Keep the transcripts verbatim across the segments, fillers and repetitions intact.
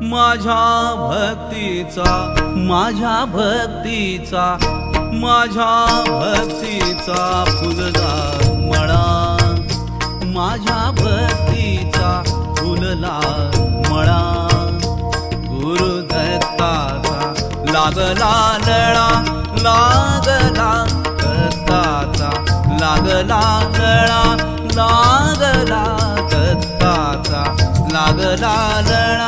माझ्या भक्तीचा माझ्या भक्तीचा माझ्या भक्तीचा फुलला मळा माझ्या भक्तीचा फुलला मळा गुरुदत्ताचा लागला लळा लागला दत्ताचा लागला लळा लागला दत्ताचा लागला लळा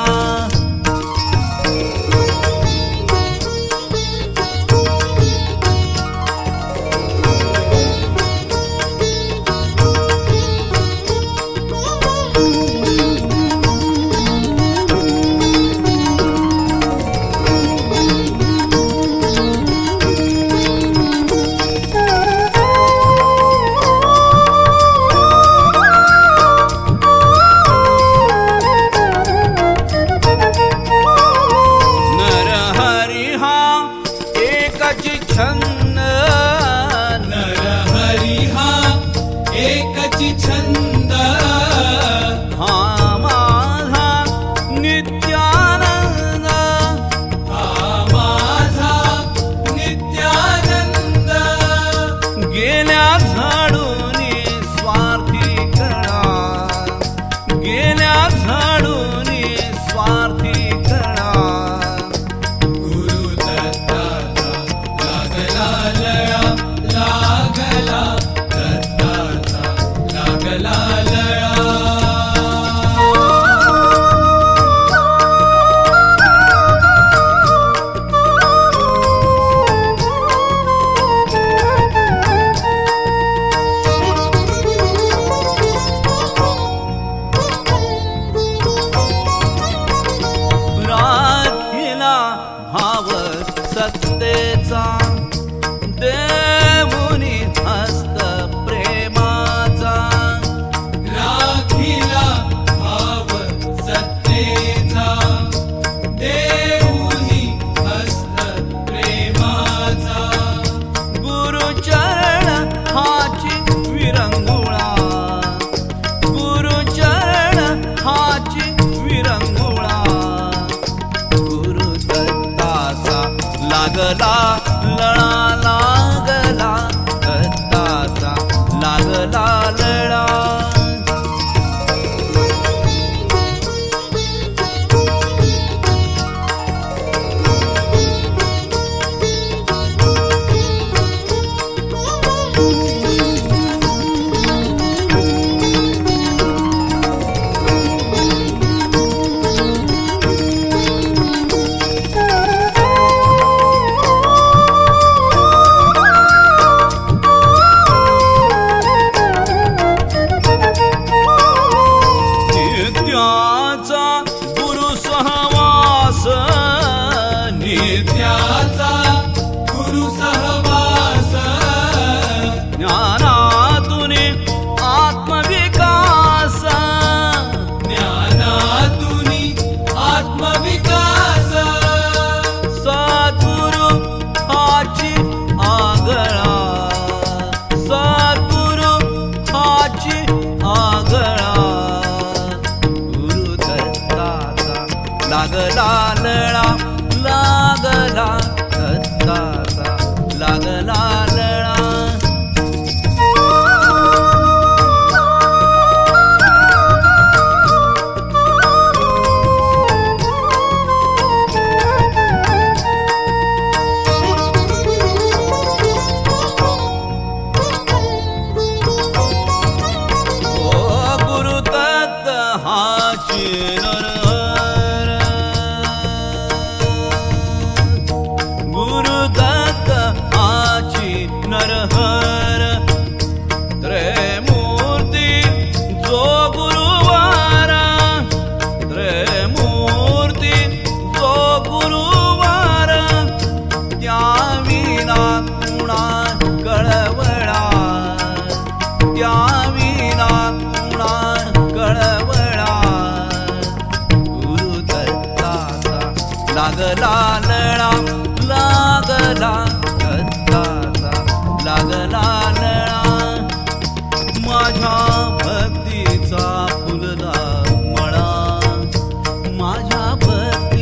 छंद हा माझा नित्यानंद हा माझा नित्यानंद गेल्या झाडून स्वार्थी कणा गेल्या झाडून स्वार्थी कणा गुरुदत्ताचा लागला लळा लागला दत्ताचा लागला लळा राखिला भाव सत्तेचा देऊनी हस्त प्रेमाचा राखिला भाव सत्तेचा देऊनी हस्त प्रेमाचा गुरुचरण हाची विरंगुळा गुरुचरण हाची विरंगुळा गुरुदत्ताचा लागला लळा लागला दत्ताचा लागला लळा नित्याचा गुरु सहवास नित्याचा गुरु सहवास ज्ञानातून आत्मविकास ज्ञानातून आत्मविकास सद्गुरु हाची आगळा सद्गुरु हाची आगळा गुरुदत्ताचा लागला लळा लागला दत्ताचा लागला लळा ओ गुरुदत्त हाची नरहर गुरुदत्त हाची नरहर त्रयमूर्ती जो गुरुवार त्रयमूर्ती जो गुरुवार त्या विना कुणा कळवळा त्या विना कुणा कळवळा गुरुदत्ताचा लागला लळा लागला दत्ताचा लागला लळा माझ्या भक्तीचा फुलला मळा माझ्या भक्ती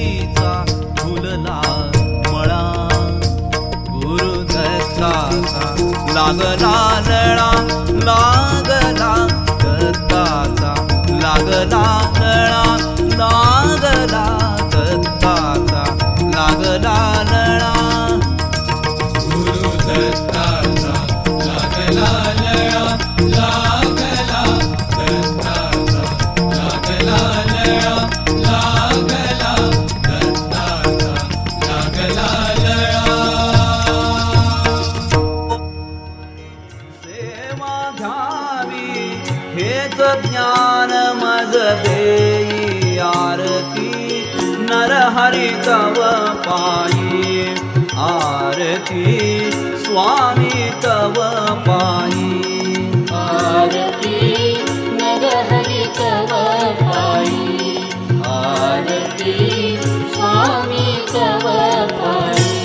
लागला लळा लागला दत्ताचा लागला लळा लागला दत्ताचा लागला लळा गुरु दत्ताचा लागला लळा लागला दत्ताचा लागला लळा लागला दत्ताचा लागला लळा सेवा घ्यावी हेच ज्ञान मज देई आरती नरहरी तव पायी आरती स्वामी तव पायी आरती नरहरि तव पायी आरती स्वामी तव पायी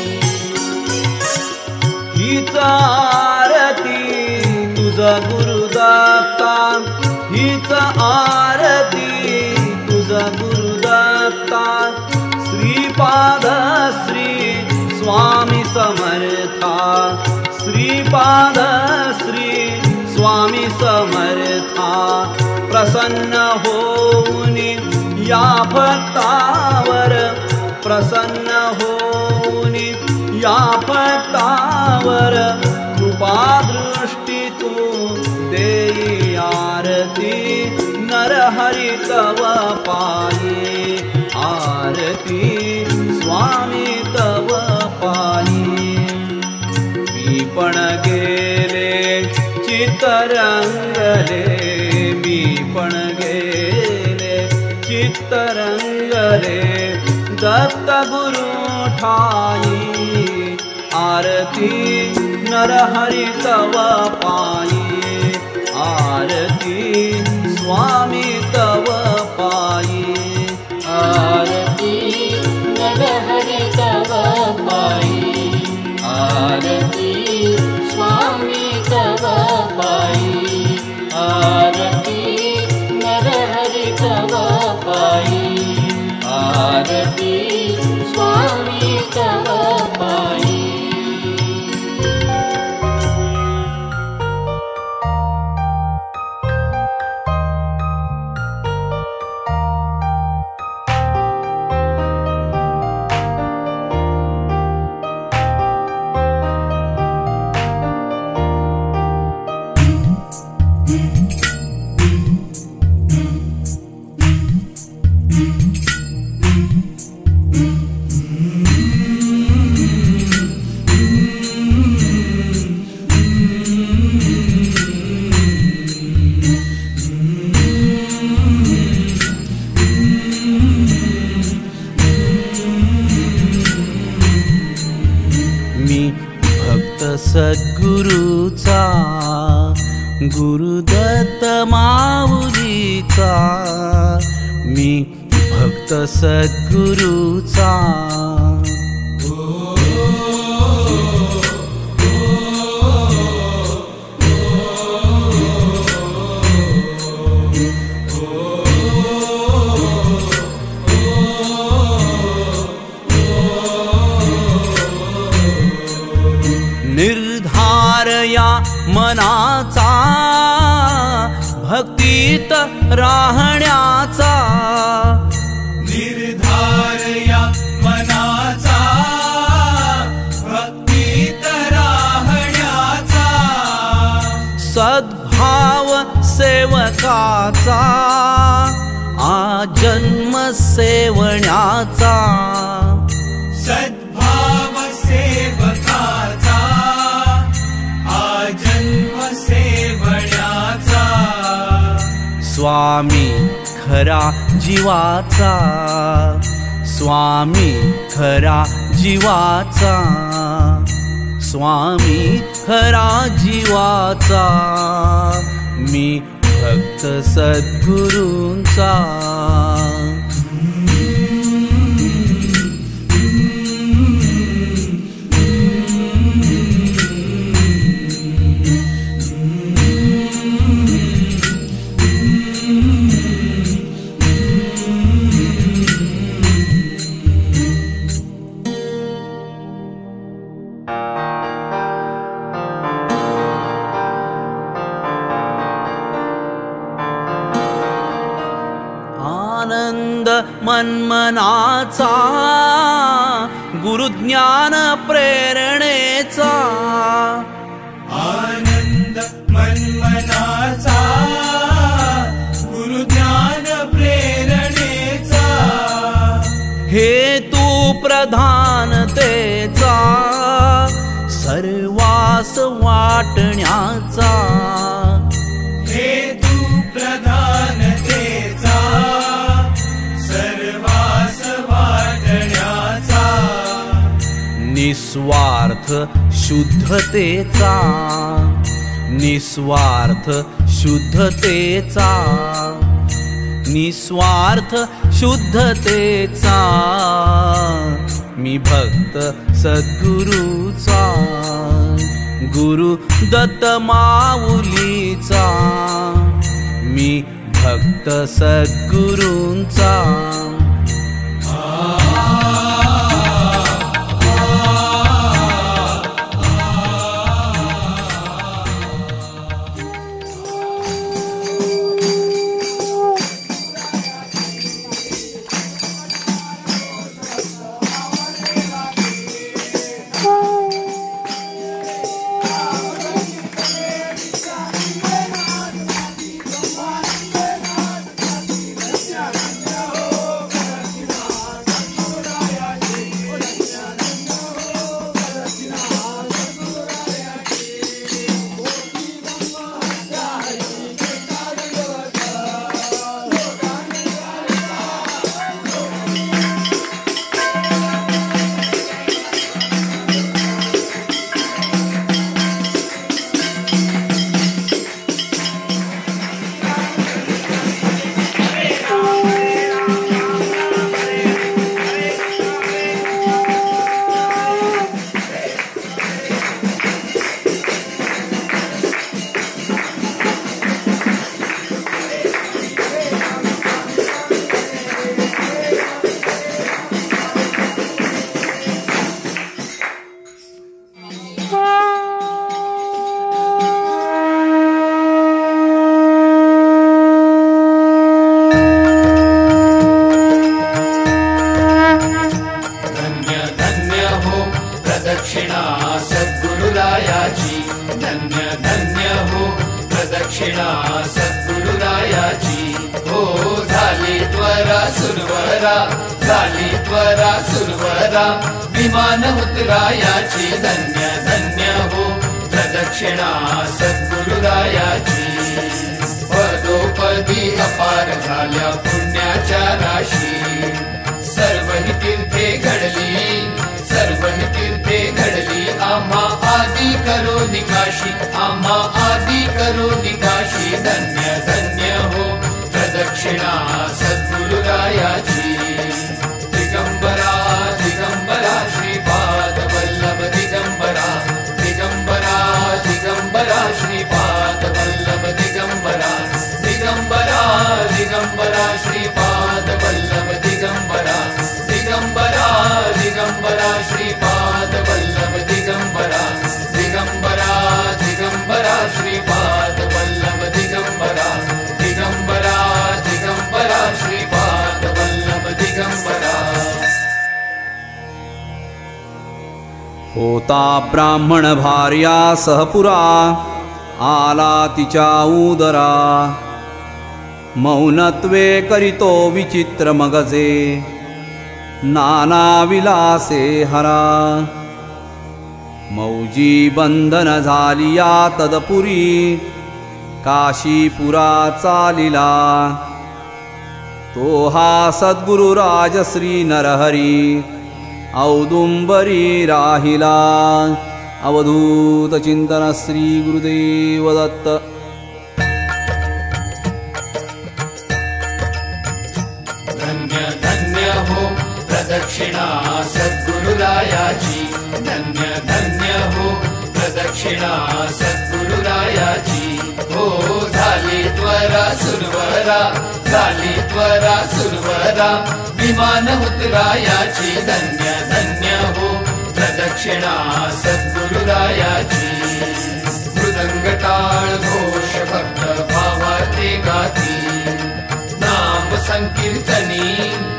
हीच आरती तुझ गुरुदत्ता हीच आरती तुझ गुरुदत्ता श्रीपाद श्री स्वामी समर्था श्रीपाद श्री स्वामी समर्था प्रसन्न होऊनी या भक्तावर प्रसन्न होऊनी या भक्तावर कृपा दृष्टी तू देई आरती नरहरि तव पायी आरती स्वामी तव पायी मी पण गेले चित्तरंगले मी पण गेले चित्तरंगले दत्त गुरु ठाई आरती नरहरि तव पायी आरती स्वामी तव पायी आरती नरहरि तव पायी आरती स्वामी तव पायी आरती नरहरि तव पायी आरती स्वामी तव पायी सद्गुरूचा गुरुदत्त माऊलीचा मी भक्त सद्गुरूचा निर्धार या मनाचा भक्तीत राहण्याचा निर्धार या मनाचा भक्तीत राहण्याचा सद्भाव सेवकाचा आजन्म सेवण्याचा सद्भाव सेवकाचा आजन्म सेवण्याचा स्वामी खरा जीवाचा स्वामी खरा जीवाचा स्वामी खरा जीवाचा मी भक्त सद्गुरूंचा मनमनाचा गुरुज्ञान प्रेरणेचा आनंद मनमनाचा गुरुज्ञान प्रेरणेचा हेतू प्रधानतेचा सर्वास वाटण्याचा हेतू प्रधानतेचा सर्वास वाटण्याचा निस्वार्थ शुद्धतेचा निस्वार्थ शुद्धतेचा निस्वार्थ शुद्धतेचा मी भक्त सद्गुरूचा गुरु दत्त माऊलीचा मी भक्त सद्गुरूंचा प्रदक्षिणा सद्गुरुरायाची धन्य धन्य हो प्रदक्षिणा सद्गुरुरायाची हो झाली त्वरा सुरवरा झाली त्वरा सुरवरा विमान उतरायाची धन्य धन्य हो प्रदक्षिणा सद्गुरुरायाची पदोपदी अपार झाल्या पुण्याच्या राशी सर्वही तीर्थे घडली सर्वही तीर्थे घडली आम्हा आदि करो निकाशी आम्हा आदि करो निकाशी धन्य धन्य हो प्रदक्षिणा सद्गुरुरायाची दिगंबरा दिगंबरा श्रीपाद वल्लभ दिगंबरा दिगंबरा दिगंबरा श्रीपाद वल्लभ दिगंबरा दिगंबरा दिगंबरा श्रीपाद वल्लभ दिगंबरा दिगंबरा दिगंबरा श्रीपाद वल्लभ दिगंबरा दिगंबरा दिगंबरा श्रीपाद वल्लभ दिगंबरा दिगंबरा दिगंबरा श्रीपाद वल्लभ दिगंबरा होता ब्राह्मण भार्या सहपुरा आला तिच्या उदरा मौनत्वे करितो विचित्र मगजे नाना विलासे हरा मौजी बंधन झाली या तदपुरी काशीपुरा चालिला तो हा सद्गुरु राजश्री नरहरी औदुंबरी राहिला अवधूत चिंतन श्री गुरुदेव दत्त धन्य धन्य हो प्रदक्षिणा सद्गुरुरायाची धन्य धन्य हो प्रदक्षिणा सद्गुरुरायाची हो झाली त्वरा सुरवरा झाली त्वरा सुरवरा विमान उतरायाची धन्य धन्य हो प्रदक्षिणा सद्गुरुरायाची मृदंग टाळ घोष भक्त भावाते गाती नाम संकीर्तनी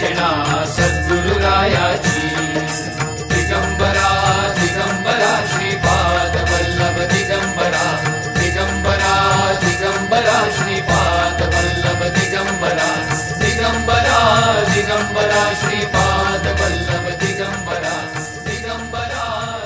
प्रदक्षिणा सद्गुरुरायाची दिगंबरा दिगंबरा श्रीपाद वल्लभ दिगंबरा दिगंबरा दिगंबरा श्रीपाद वल्लभ दिगंबरा दिगंबरा दिगंबरा श्रीपाद वल्लभ दिगंबरा दिगंबरा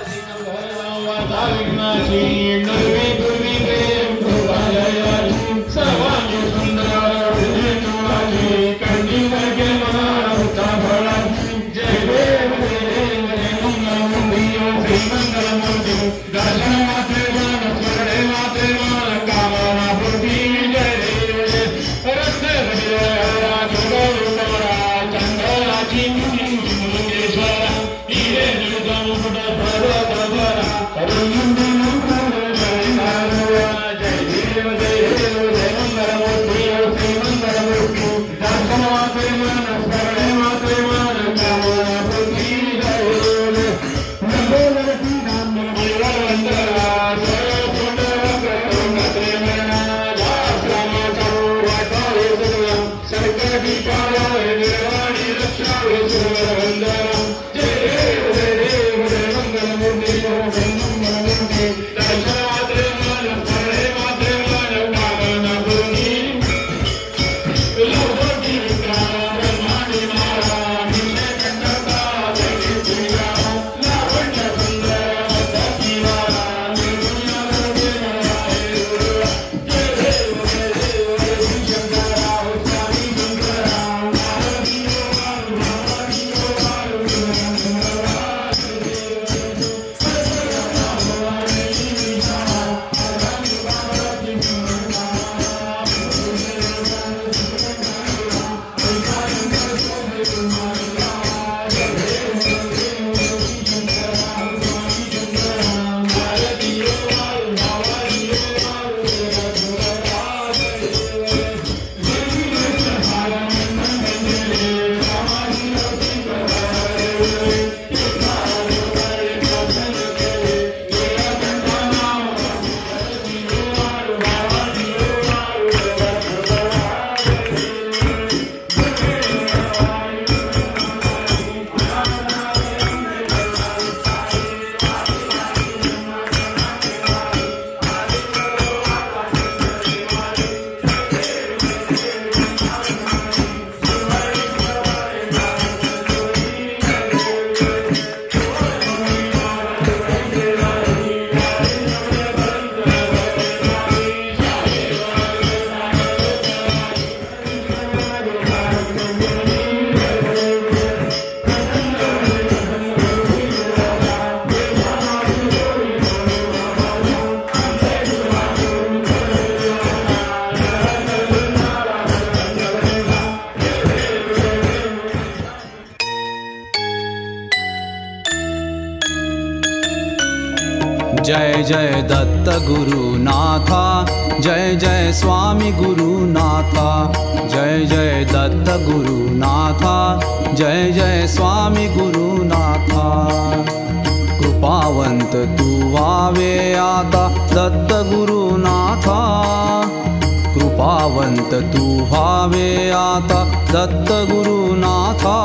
जय जय दत्त गुरुनाथा, जय जय स्वामी गुरुनाथा, जय जय दत्त गुरुनाथा, जय जय स्वामी गुरुनाथा। कृपावंत तू व्हावे आता दत्त गुरुनाथा, कृपावंत तू व्हावे आता दत्त गुरुनाथा।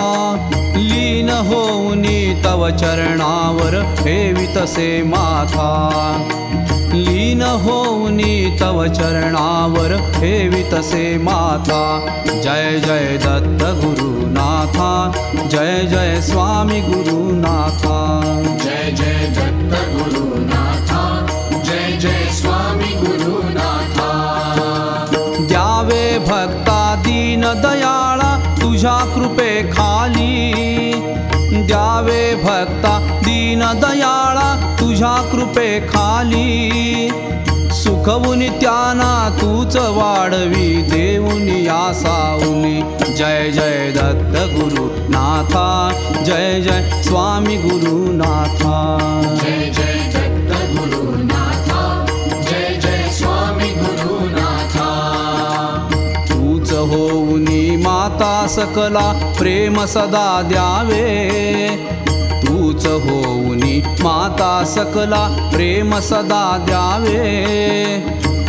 लीन होऊनी तव चरणावर ठेवितसे माथा, लीन होऊनी तव चरणावर ठेवितसे माथा। जय जय दत्त गुरुनाथा, जय जय स्वामी गुरुनाथा, जय जय दत्त गुरुनाथा, जय जय स्वामी गुरुनाथा। द्यावे भक्ता दीन दयाळा तुझ्या कृपे खाली, द्यावे भक्ता दीन दयाळा तुझ्या कृपे खाली। सुखवुनी त्यांना तूच वाढवी देऊनी या सावली। जय जय दत्त गुरुनाथा, जय जय स्वामी गुरुनाथा, जय जय दत्त गुरुनाथा, जय जय स्वामी गुरुनाथा। तूच होऊनी माता सकला प्रेम सदा द्यावे, तूच होऊनी माता सकला प्रेम सदा द्यावे।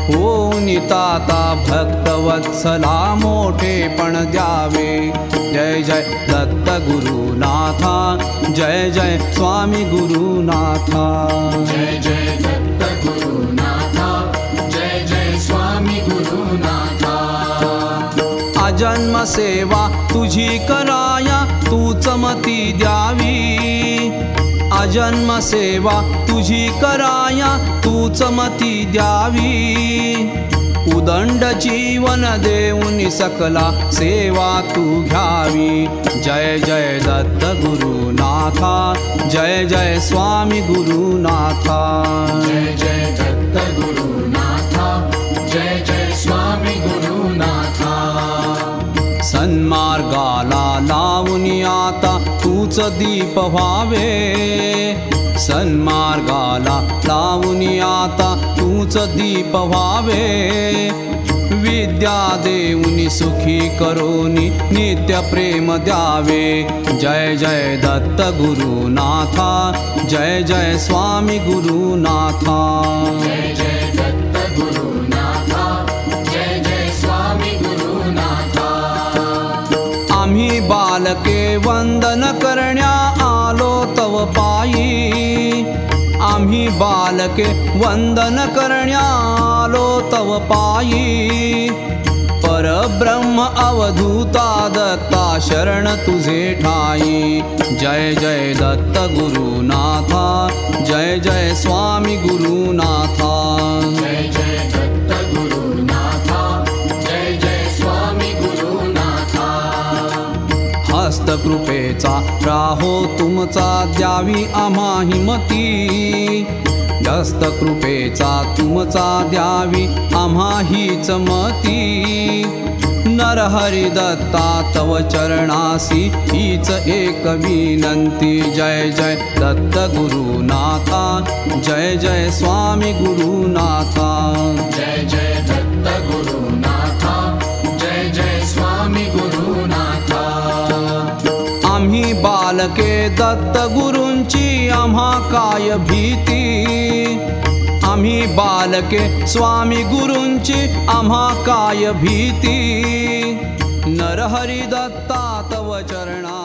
होऊनी ताता भक्तवत्सला मोठेपण द्यावे। जय जय जय दत्त गुरुनाथा जय जय स्वामी गुरुनाथा जय जय दत्त गुरुनाथा जय जय स्वामी गुरुनाथा अजन्म सेवा तुझी कराया तूच मती द्यावी अजन्म सेवा तुझी कराया तूच मती द्यावी उदंड जीवन देऊनी सकला सेवा तू घ्यावी जय जय दत्त गुरुनाथा जय जय स्वामी गुरुनाथा जय जय दत्त गुरुनाथा जय जय स्वामी गुरुनाथा सन्मार्गाला लावूनी आता तूच दीप व्हावे सन्मार्गाला लावूनी आता तूच दीप व्हावे विद्या देऊनी सुखी करोनी नित्य प्रेम द्यावे जय जय दत्त गुरुनाथा जय जय स्वामी गुरुनाथा जय जय दत्त गुरुनाथा जय जय स्वामी गुरुनाथा आम्ही बालके वंदन करण्या आलो तव पायी आम्ही बालके वंदन करण्या आलो तव पायी परब्रह्म अवधूता दत्ता शरण तुझे ठाई जय जय दत्त गुरुनाथा जय जय स्वामी गुरुनाथा जय जय दत्त गुरुनाथा जय जय स्वामी गुरुनाथा हस्तकृपेचा राहो तुमचा द्यावी आम्हा हिमती हस्तकृपेचा तुमचा द्यावी आम्हा हीच मती नरहरी दत्ता तव चरणासी हीच एक विनंती जय जय दत्त गुरुनाथा जय जय स्वामी गुरुनाथा जय जय दत्त गुरुनाथा जय जय स्वामी गुरुनाथा आम्ही बालके दत्त गुरूंची आम्हा काय भीती आम्ही बालके स्वामी गुरूंची आम्हा काय भीती नरहरी दत्ता तव चरणा